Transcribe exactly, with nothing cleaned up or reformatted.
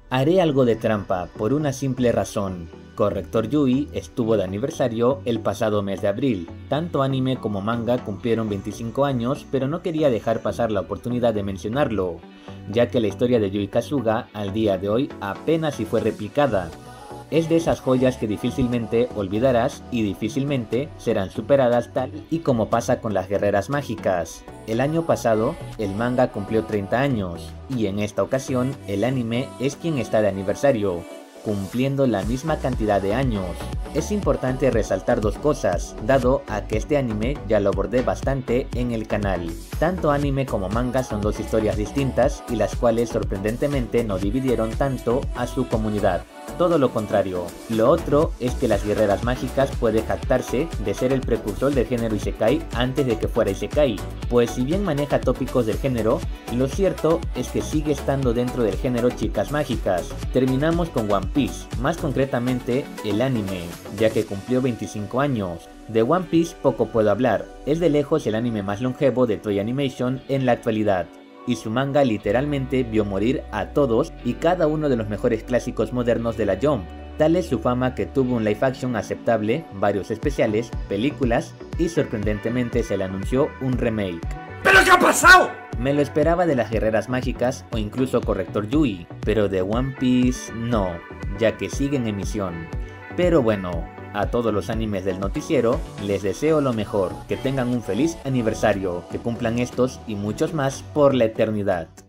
Haré algo de trampa por una simple razón. Corrector Yui estuvo de aniversario el pasado mes de abril. Tanto anime como manga cumplieron veinticinco años, pero no quería dejar pasar la oportunidad de mencionarlo, ya que la historia de Yui Kasuga al día de hoy apenas si fue replicada. Es de esas joyas que difícilmente olvidarás y difícilmente serán superadas, tal y como pasa con las guerreras mágicas. El año pasado, el manga cumplió treinta años, y en esta ocasión, el anime es quien está de aniversario, cumpliendo la misma cantidad de años. Es importante resaltar dos cosas, dado a que este anime ya lo abordé bastante en el canal. Tanto anime como manga son dos historias distintas y las cuales sorprendentemente no dividieron tanto a su comunidad. Todo lo contrario. Lo otro es que las guerreras mágicas puede jactarse de ser el precursor del género Isekai antes de que fuera Isekai, pues si bien maneja tópicos del género, lo cierto es que sigue estando dentro del género chicas mágicas. Terminamos con One Piece, más concretamente el anime, ya que cumplió veinticinco años. De One Piece poco puedo hablar, es de lejos el anime más longevo de Toei Animation en la actualidad, y su manga literalmente vio morir a todos y cada uno de los mejores clásicos modernos de la Jump. Tal es su fama que tuvo un live action aceptable, varios especiales, películas y sorprendentemente se le anunció un remake. ¿Pero qué ha pasado? Me lo esperaba de las guerreras mágicas o incluso Corrector Yui, pero de One Piece no, ya que sigue en emisión. Pero bueno, a todos los animes del noticiero les deseo lo mejor, que tengan un feliz aniversario, que cumplan estos y muchos más por la eternidad.